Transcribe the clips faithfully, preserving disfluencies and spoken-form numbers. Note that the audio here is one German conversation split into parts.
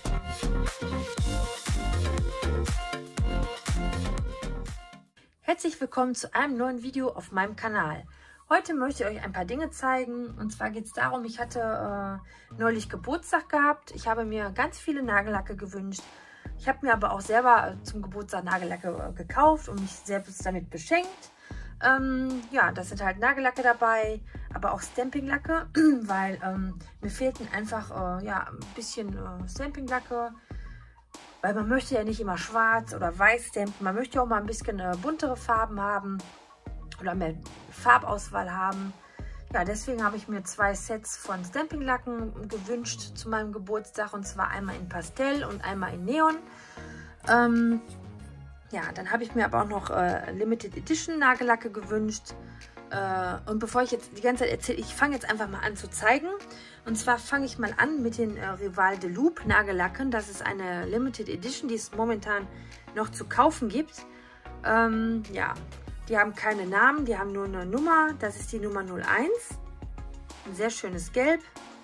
Herzlich willkommen zu einem neuen Video auf meinem Kanal. Heute möchte ich euch ein paar Dinge zeigen. Und zwar geht es darum, ich hatte äh, neulich Geburtstag gehabt. Ich habe mir ganz viele Nagellacke gewünscht. Ich habe mir aber auch selber zum Geburtstag Nagellacke äh, gekauft und mich selbst damit beschenkt. Ähm, ja, das sind halt Nagellacke dabei, aber auch Stampinglacke, weil ähm, mir fehlten einfach äh, ja, ein bisschen äh, Stampinglacke. Weil man möchte ja nicht immer schwarz oder weiß stampen. Man möchte auch mal ein bisschen äh, buntere Farben haben oder mehr Farbauswahl haben. Ja, deswegen habe ich mir zwei Sets von Stampinglacken gewünscht zu meinem Geburtstag. Und zwar einmal in Pastell und einmal in Neon. Ähm, ja, dann habe ich mir aber auch noch äh, Limited Edition Nagellacke gewünscht. Äh, und bevor ich jetzt die ganze Zeit erzähle, ich fange jetzt einfach mal an zu zeigen. Und zwar fange ich mal an mit den äh, Rival de Loop Nagellacken. Das ist eine Limited Edition, die es momentan noch zu kaufen gibt. Ähm, ja, die haben keine Namen, die haben nur eine Nummer. Das ist die Nummer null eins. Ein sehr schönes Gelb.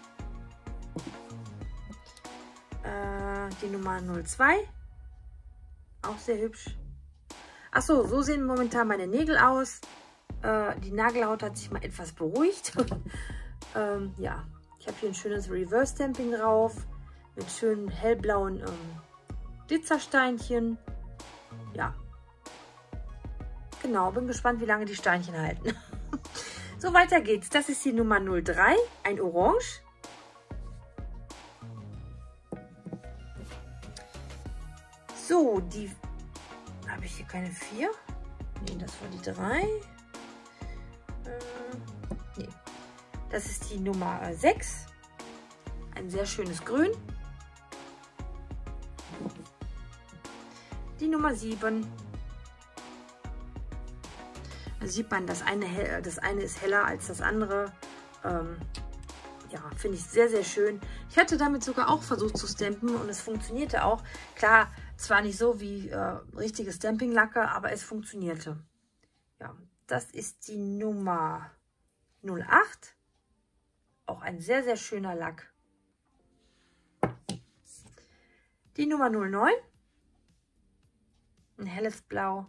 Äh, die Nummer null zwei. Auch sehr hübsch. Achso, so sehen momentan meine Nägel aus. Äh, die Nagelhaut hat sich mal etwas beruhigt. ähm, ja. Ich habe hier ein schönes Reverse Stamping drauf mit schönen hellblauen ähm, Glitzersteinchen. Ja, genau, bin gespannt, wie lange die Steinchen halten. So, weiter geht's. Das ist die Nummer null drei, ein Orange. So, die habe ich hier keine vier. Nee, das war die drei. Äh, nee. Das ist die Nummer sechs. Ein sehr schönes Grün. Die Nummer sieben. Da sieht man, das eine, das eine ist heller als das andere. Ähm, ja, finde ich sehr, sehr schön. Ich hatte damit sogar auch versucht zu stampen und es funktionierte auch. Klar, zwar nicht so wie äh, richtige Stampinglacke, aber es funktionierte. Ja, das ist die Nummer null acht. Auch ein sehr, sehr schöner Lack. Die Nummer null neun. Ein helles Blau.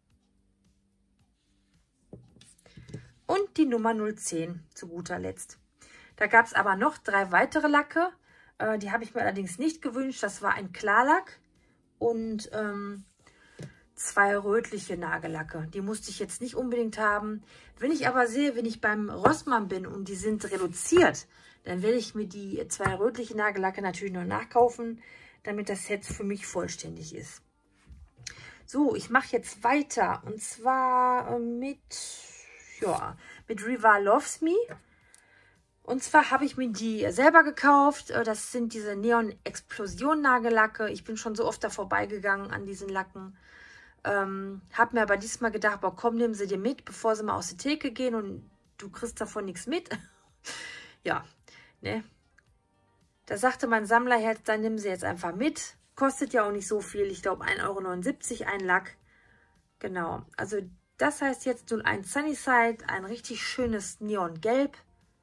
Und die Nummer null zehn zu guter Letzt. Da gab es aber noch drei weitere Lacke. Äh, die habe ich mir allerdings nicht gewünscht. Das war ein Klarlack und ähm, zwei rötliche Nagellacke. Die musste ich jetzt nicht unbedingt haben. Wenn ich aber sehe, wenn ich beim Rossmann bin und die sind reduziert, dann werde ich mir die zwei rötlichen Nagellacke natürlich noch nachkaufen, damit das Set für mich vollständig ist. So, ich mache jetzt weiter und zwar mit, ja, mit Rival Loves Me. Und zwar habe ich mir die selber gekauft. Das sind diese Neon Explosion Nagellacke. Ich bin schon so oft da vorbeigegangen an diesen Lacken. Ähm, hab mir aber diesmal gedacht, boah, komm, nehmen sie dir mit, bevor sie mal aus der Theke gehen und du kriegst davon nichts mit. Ja, ne. Da sagte mein Sammlerherz, dann nimm sie jetzt einfach mit. Kostet ja auch nicht so viel, ich glaube ein Euro neunundsiebzig ein Lack. Genau, also das heißt jetzt null eins Sunnyside, ein richtig schönes Neongelb.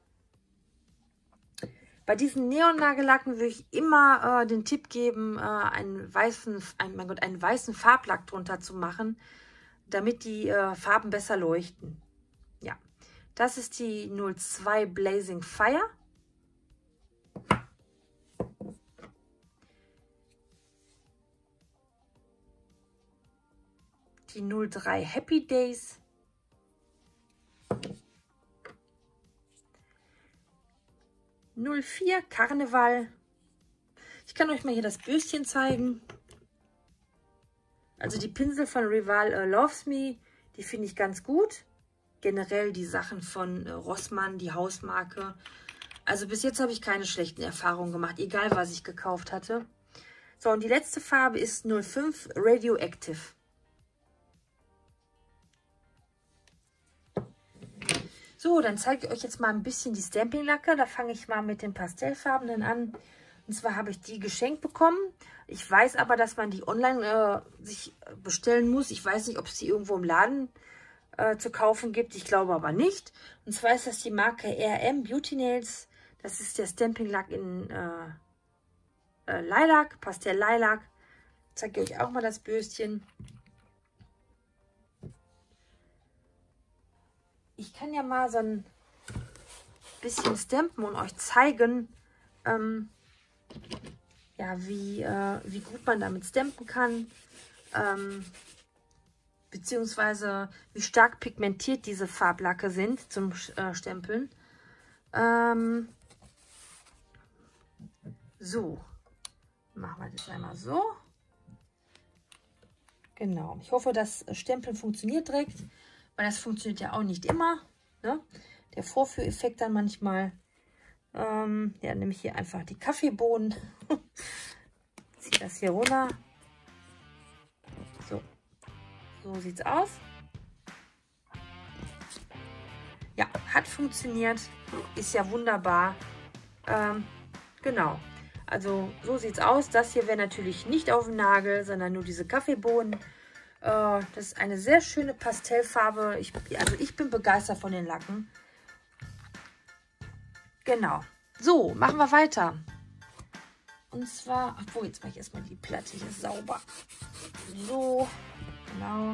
Bei diesen Neon-Nagellacken würde ich immer äh, den Tipp geben, äh, einen, weißen, ein, mein Gott, einen weißen Farblack drunter zu machen, damit die äh, Farben besser leuchten. Ja, das ist die null zwei Blazing Fire. Die null drei Happy Days. null vier Karneval. Ich kann euch mal hier das Böschen zeigen. Also die Pinsel von Rival äh, Loves Me, die finde ich ganz gut. Generell die Sachen von äh, Rossmann, die Hausmarke. Also bis jetzt habe ich keine schlechten Erfahrungen gemacht, egal was ich gekauft hatte. So, und die letzte Farbe ist null fünf Radioactive. So, dann zeige ich euch jetzt mal ein bisschen die Stampinglacke. Da fange ich mal mit den Pastellfarbenen an. Und zwar habe ich die geschenkt bekommen. Ich weiß aber, dass man die online äh, sich bestellen muss. Ich weiß nicht, ob es die irgendwo im Laden äh, zu kaufen gibt. Ich glaube aber nicht. Und zwar ist das die Marke R M Beauty Nails. Das ist der Stampinglack in, äh, äh, Lilac, Pastell Lilac. Zeige ich euch auch mal das Bürstchen. Ich kann ja mal so ein bisschen stampen und euch zeigen, ähm, ja, wie, äh, wie gut man damit stampen kann. Ähm, beziehungsweise wie stark pigmentiert diese Farblacke sind zum äh, Stempeln. Ähm, so, machen wir das einmal so. Genau, ich hoffe, das Stempeln funktioniert direkt, weil das funktioniert ja auch nicht immer. Ne? Der Vorführeffekt dann manchmal. Ähm, ja, nehme ich hier einfach die Kaffeebohnen. Ziehe das hier runter. So, so sieht es aus. Ja, hat funktioniert. Ist ja wunderbar. Ähm, genau. Also so sieht es aus. Das hier wäre natürlich nicht auf dem Nagel, sondern nur diese Kaffeebohnen. Äh, das ist eine sehr schöne Pastellfarbe. Ich, also ich bin begeistert von den Lacken. Genau. So, machen wir weiter. Und zwar, obwohl, jetzt mache ich erstmal die Platte hier sauber. So, genau.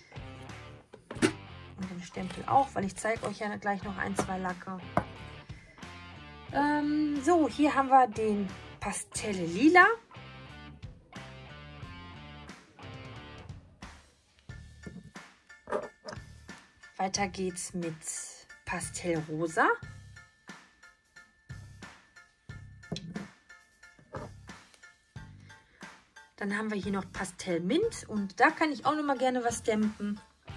Und den Stempel auch, weil ich zeige euch ja gleich noch ein, zwei Lacke. Ähm, so, hier haben wir den Pastelle Lila. Weiter geht's mit Pastell Rosa. Dann haben wir hier noch Pastell Mint und da kann ich auch noch mal gerne was stampen.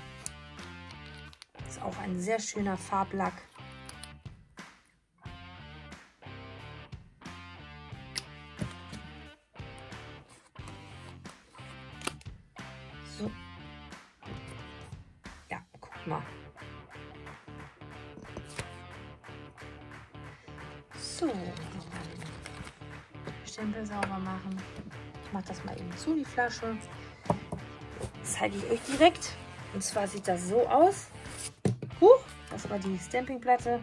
Ist auch ein sehr schöner Farblack. So. Ja, guck mal. So. Stempel sauber machen. Ich mache das mal eben zu, die Flasche. Das zeige ich euch direkt. Und zwar sieht das so aus. Huch, das war die Stampingplatte.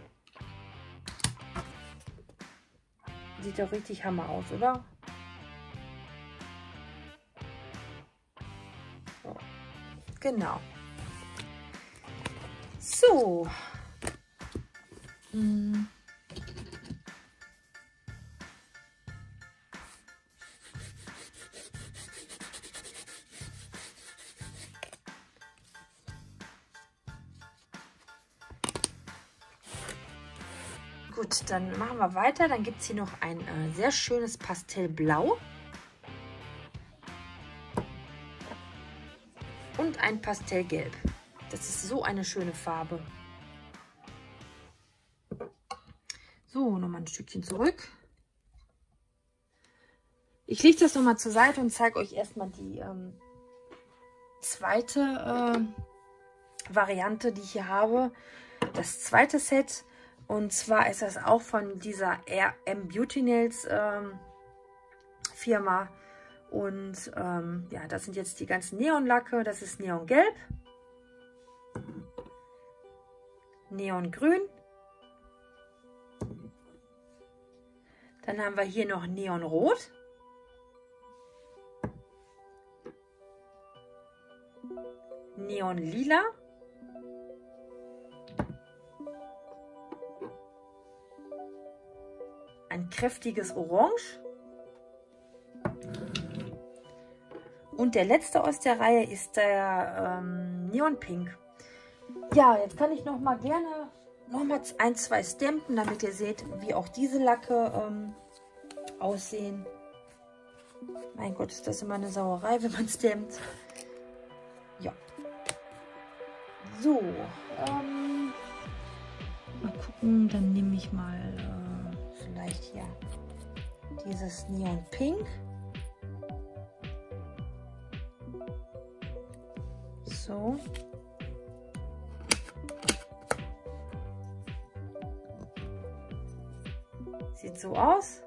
Sieht doch richtig Hammer aus, oder? So. Genau. So. Hm. Gut, dann machen wir weiter. Dann gibt es hier noch ein äh, sehr schönes Pastellblau. Und ein Pastellgelb. Das ist so eine schöne Farbe. So, nochmal ein Stückchen zurück. Ich lege das nochmal zur Seite und zeige euch erstmal die ähm, zweite äh, Variante, die ich hier habe. Das zweite Set. Und zwar ist das auch von dieser R M Beauty Nails ähm, Firma. Und ähm, ja, das sind jetzt die ganzen Neonlacke. Das ist Neongelb, Neongrün. Dann haben wir hier noch Neonrot. Neonlila. Ein kräftiges Orange. Und der letzte aus der Reihe ist der ähm, Neon Pink. Ja, jetzt kann ich noch mal gerne noch mal ein, zwei stampen, damit ihr seht, wie auch diese Lacke ähm, aussehen. Mein Gott, ist das immer eine Sauerei, wenn man stampt. Ja. So. Ähm, mal gucken, dann nehme ich mal äh, vielleicht hier dieses Neon Pink. So. Sieht so aus.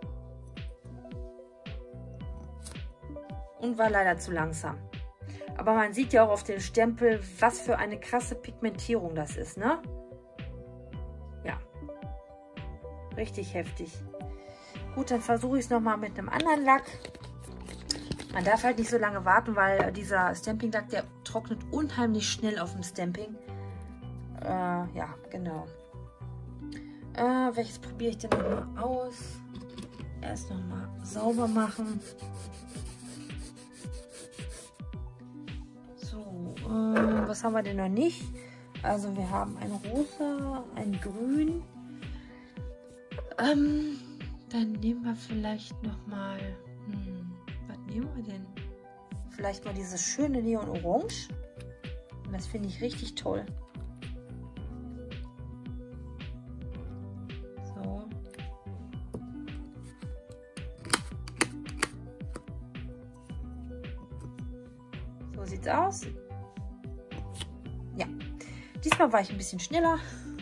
Und war leider zu langsam. Aber man sieht ja auch auf dem Stempel, was für eine krasse Pigmentierung das ist, ne? Ja. Richtig heftig. Gut, dann versuche ich es nochmal mit einem anderen Lack. Man darf halt nicht so lange warten, weil dieser Stamping-Lack, der trocknet unheimlich schnell auf dem Stamping. Äh, ja, genau. Äh, welches probiere ich denn nochmal aus? Erst nochmal sauber machen. So, äh, was haben wir denn noch nicht? Also wir haben ein Rosa, ein Grün. Ähm, dann nehmen wir vielleicht nochmal... Hm, was nehmen wir denn? Vielleicht mal dieses schöne Neon Orange. Das finde ich richtig toll. So. So sieht's aus. Ja. Diesmal war ich ein bisschen schneller.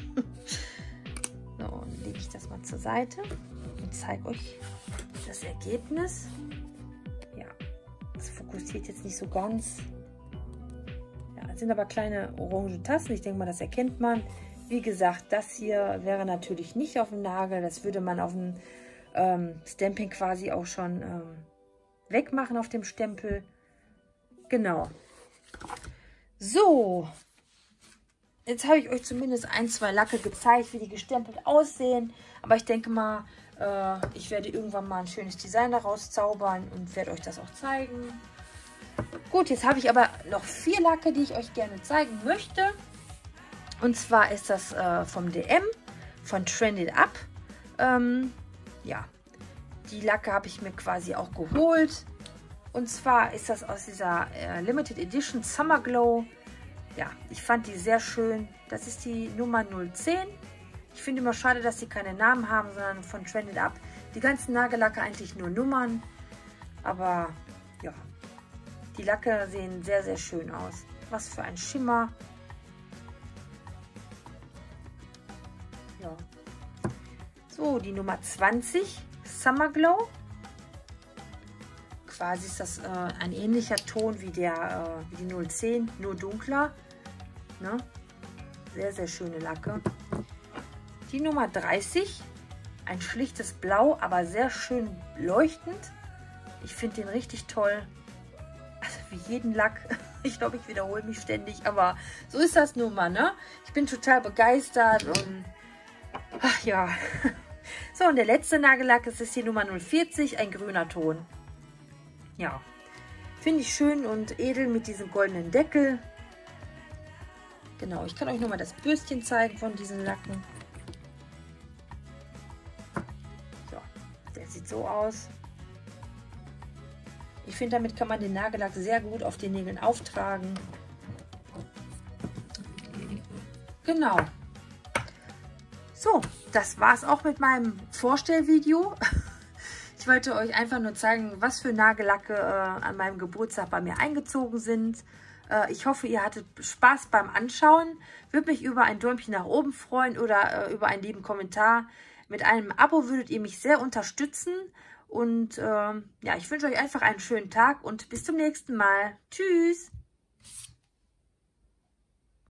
So, dann lege ich das mal zur Seite und zeige euch das Ergebnis. Ja, das fokussiert jetzt nicht so ganz. Ja, es sind aber kleine orange Tassen. Ich denke mal, das erkennt man. Wie gesagt, das hier wäre natürlich nicht auf dem Nagel. Das würde man auf dem ähm, Stamping quasi auch schon ähm, wegmachen auf dem Stempel. Genau. So. Jetzt habe ich euch zumindest ein, zwei Lacke gezeigt, wie die gestempelt aussehen. Aber ich denke mal, äh, ich werde irgendwann mal ein schönes Design daraus zaubern und werde euch das auch zeigen. Gut, jetzt habe ich aber noch vier Lacke, die ich euch gerne zeigen möchte. Und zwar ist das äh, vom D M, von Trend It Up. Ähm, ja, die Lacke habe ich mir quasi auch geholt. Und zwar ist das aus dieser äh, Limited Edition Summer Glow. Ja, ich fand die sehr schön. Das ist die Nummer null zehn. Ich finde immer schade, dass sie keine Namen haben, sondern von Trend It Up. Die ganzen Nagellacke eigentlich nur Nummern. Aber ja, die Lacke sehen sehr, sehr schön aus. Was für ein Schimmer. Ja. So, die Nummer zwanzig, Summer Glow. Quasi ist das äh, ein ähnlicher Ton wie, der, äh, wie die null zehn, nur dunkler. Ne? Sehr, sehr schöne Lacke. Die Nummer dreißig, ein schlichtes Blau, aber sehr schön leuchtend. Ich finde den richtig toll. Also wie jeden Lack. Ich glaube, ich wiederhole mich ständig, aber so ist das nun mal, ne? Ich bin total begeistert und ach ja. So, und der letzte Nagellack ist die Nummer null vierzig, ein grüner Ton. Ja, finde ich schön und edel mit diesem goldenen Deckel. Genau, ich kann euch nochmal das Bürstchen zeigen von diesen Lacken. So, der sieht so aus. Ich finde, damit kann man den Nagellack sehr gut auf den Nägeln auftragen. Genau. So, das war es auch mit meinem Vorstellvideo. Ich wollte euch einfach nur zeigen, was für Nagellacke äh, an meinem Geburtstag bei mir eingezogen sind. Äh, ich hoffe, ihr hattet Spaß beim Anschauen. Würde mich über ein Däumchen nach oben freuen oder äh, über einen lieben Kommentar. Mit einem Abo würdet ihr mich sehr unterstützen. Und äh, ja, ich wünsche euch einfach einen schönen Tag und bis zum nächsten Mal. Tschüss!